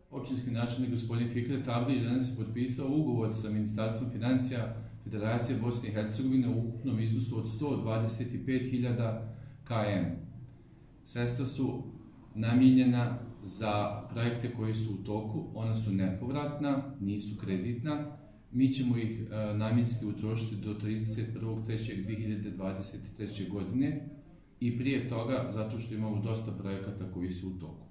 Općinski načelnik gospodin Fikret Abdić danas je potpisao ugovor sa Ministarstvom financija Federacije Bosne i Hercegovine u ukupnom iznosu od 125.000 km. Sredstva su namijenjena za projekte koji su u toku, ona su nepovratna, nisu kreditna. Mi ćemo ih namjenski utrošiti do 31.3.2023. godine i prije toga zato što imamo dosta projekata koji su u toku.